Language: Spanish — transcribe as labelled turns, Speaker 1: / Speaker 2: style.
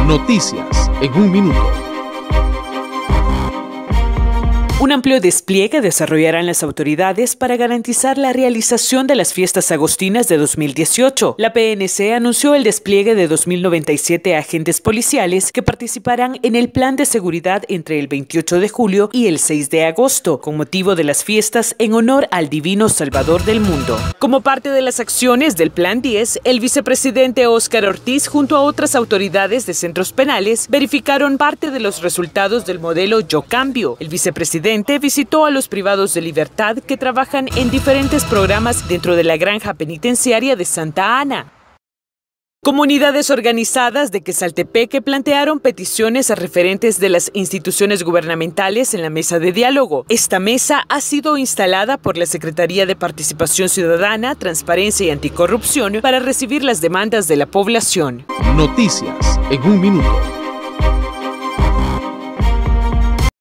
Speaker 1: Noticias en un minuto.
Speaker 2: Un amplio despliegue desarrollarán las autoridades para garantizar la realización de las fiestas agostinas de 2018. La PNC anunció el despliegue de 2.097 agentes policiales que participarán en el plan de seguridad entre el 28 de julio y el 6 de agosto, con motivo de las fiestas en honor al Divino Salvador del mundo. Como parte de las acciones del Plan 10, el vicepresidente Óscar Ortiz, junto a otras autoridades de centros penales, verificaron parte de los resultados del modelo Yo Cambio. El vicepresidente visitó a los privados de libertad que trabajan en diferentes programas dentro de la granja penitenciaria de Santa Ana. Comunidades organizadas de Quesaltepeque plantearon peticiones a referentes de las instituciones gubernamentales en la mesa de diálogo. Esta mesa ha sido instalada por la Secretaría de Participación Ciudadana, Transparencia y Anticorrupción para recibir las demandas de la población.
Speaker 1: Noticias en un minuto.